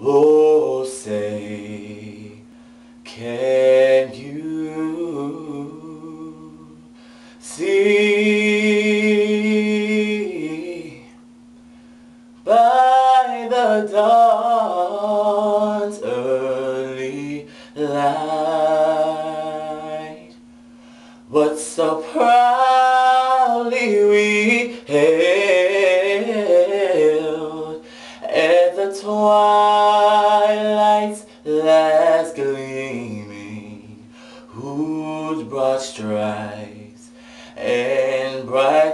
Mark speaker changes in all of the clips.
Speaker 1: Oh, say, can you see by the dawn's early light what so proudly we hailed at the twilight's last gleaming, whose broad stripes and bright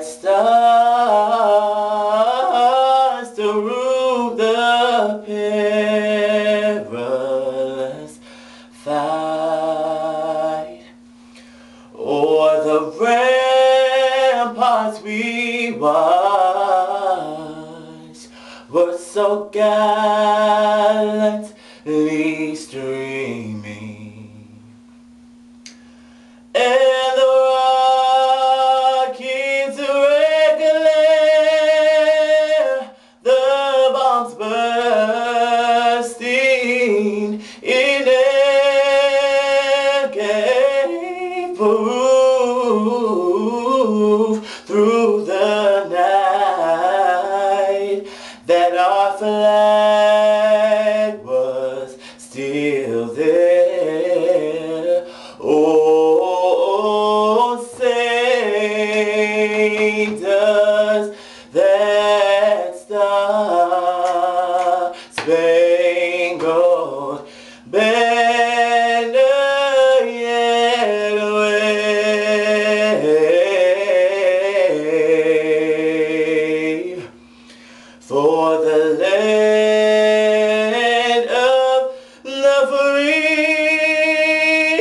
Speaker 1: stars to rule the perilous fight. O'er the ramparts we watched were so gallantly streaming, and the rockets regular, the bombs bursting in air gave proof through the night that our flag was still there. Oh, say does that star-spangled banner yet wave for the land of the free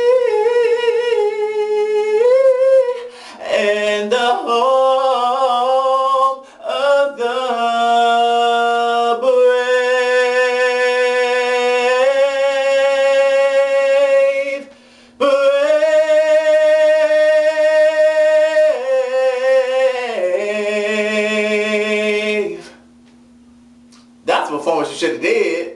Speaker 1: and the home of the brave, brave. That's a performance you should have did.